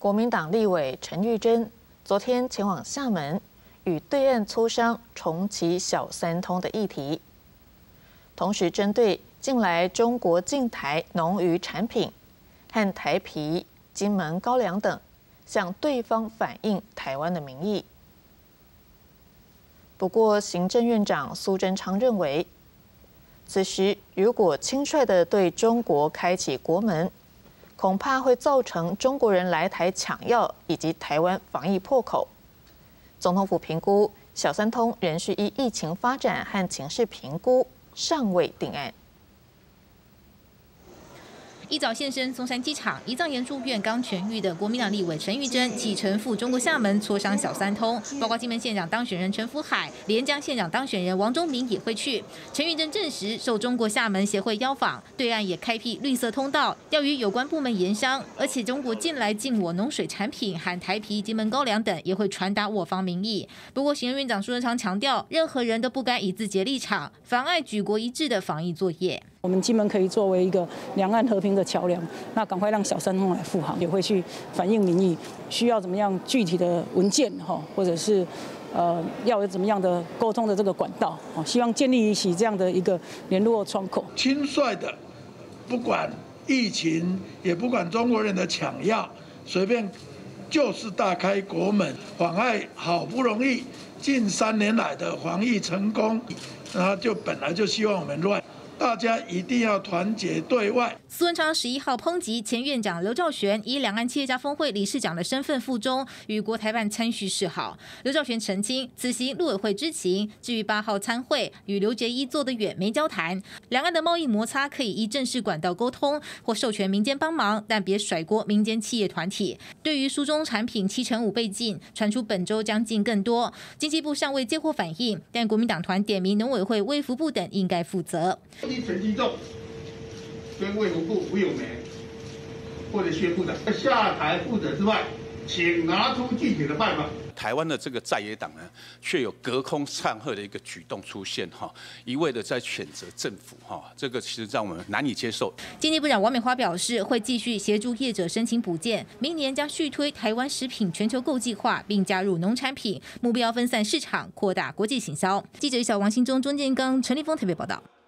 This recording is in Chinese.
国民党立委陈玉珍昨天前往厦门，与对岸磋商重启小三通的议题，同时针对近来中国进台农渔产品和台啤、金门高粱等，向对方反映台湾的民意。不过，行政院长苏贞昌认为，此时如果轻率地对中国开启国门，恐怕会造成中国人来台抢药以及台湾防疫破口。总统府评估，小三通仍需依疫情发展和情势评估，尚未定案。 一早现身松山机场，胰脏炎住院刚痊愈的国民党立委陈玉珍启程赴中国厦门磋商小三通，包括金门县长当选人陈福海、连江县长当选人王忠明也会去。陈玉珍证实受中国厦门协会邀访，对岸也开辟绿色通道，要与有关部门研商，而且中国近来禁我农水产品，含台啤、金门高粱等，也会传达我方民意。不过，行政院长苏贞昌强调，任何人都不该以自己的立场妨碍举国一致的防疫作业。 我们金门可以作为一个两岸和平的桥梁，那赶快让小三通来复航，也会去反映民意，需要怎么样具体的文件或者是要有怎么样的沟通的这个管道，希望建立起这样的一个联络窗口。 轻率的，不管疫情，也不管中国人的抢药，随便就是大开国门，妨碍好不容易近3年来的防疫成功，然后就本来就希望我们乱。大家一定要团结对外。 苏贞昌11号抨击前院长刘兆玄以两岸企业家峰会理事长的身份附中，与国台办参叙示好。刘兆玄澄清，此行陆委会知情，至于8号参会与刘捷一坐得远没交谈。两岸的贸易摩擦可以依正式管道沟通，或授权民间帮忙，但别甩锅民间企业团体。对于书中产品75%被禁，传出本周将禁更多，经济部尚未接获反应，但国民党团点名农委会、卫福部等应该负责。 陈其仲跟卫福部吴永梅或者薛部长下台负责之外，请拿出具体的办法。 台湾的这个在野党呢，却有隔空唱和的一个举动出现一味的在谴责政府这个其实让我们难以接受。 经济部长王美花表示，会继续协助业者申请补件，明年将续推台湾食品全球购计划，并加入农产品，目标分散市场，扩大国际行销。记者小王新忠、钟建刚、陈立峰特别报道。